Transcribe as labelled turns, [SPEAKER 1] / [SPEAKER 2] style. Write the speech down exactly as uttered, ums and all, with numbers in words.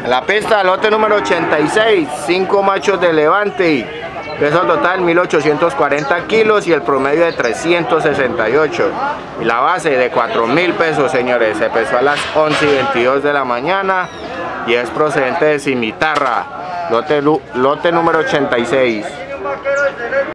[SPEAKER 1] En la pista, lote número ochenta y seis, cinco machos de levante, peso total mil ochocientos cuarenta kilos y el promedio de trescientos sesenta y ocho. Y la base de cuatro mil pesos, señores. Se pesó a las once y veintidós de la mañana y es procedente de Cimitarra. Lote, lote número ochenta y seis.